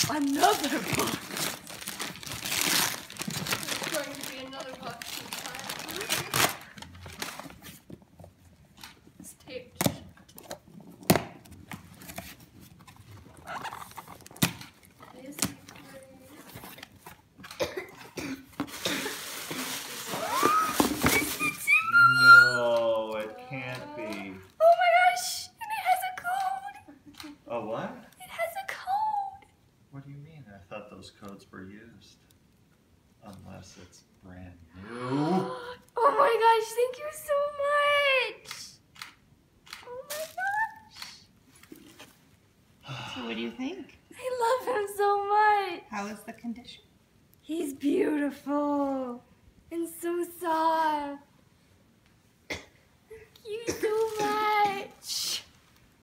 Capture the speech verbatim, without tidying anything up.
Another box. There's going to be another box inside. It's taped shut. This is No, it can't be. Oh my gosh! And it has a code! A what? It has a code! What do you mean? I thought those codes were used. Unless it's brand new. Oh my gosh, thank you so much! Oh my gosh! So what do you think? I love him so much! How is the condition? He's beautiful and so soft. Thank you so much.